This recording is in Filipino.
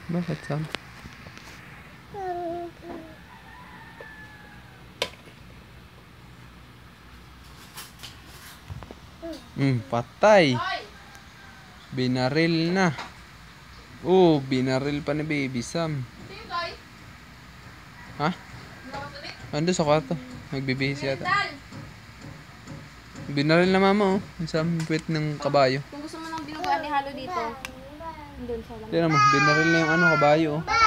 Bakit, Sam? Patay. Binaril na. Oh, binaril pa ni Baby Sam. Ha? Ando sa kwarto. Nagbibihis yata. Binaril na mama, oh. Ang sampit ng kabayo. Kung gusto mo nang binugaan ni Halo dito, doon sa lang. Tignan mo, binaril na yung kabayo, oh.